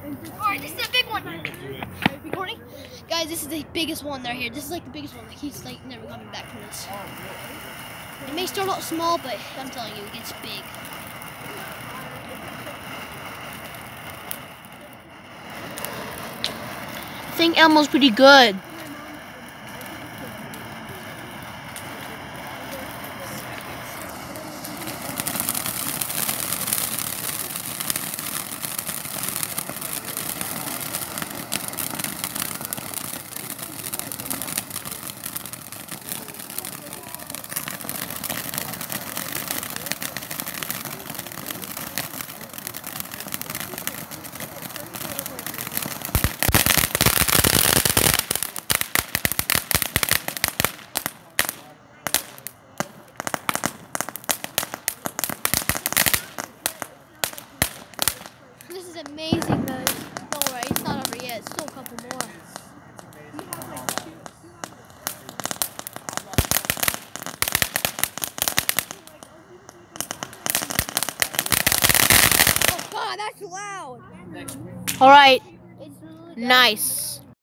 Alright, this is the big one. Are you recording? Guys, this is the biggest one right here. This is like the biggest one. Like he's like never coming back from this. It may start out small, but I'm telling you, it gets big. I think Elmo's pretty good. This is amazing, guys. Don't worry, it's not over yet. It's still a couple more. Oh God, that's loud. All right, nice.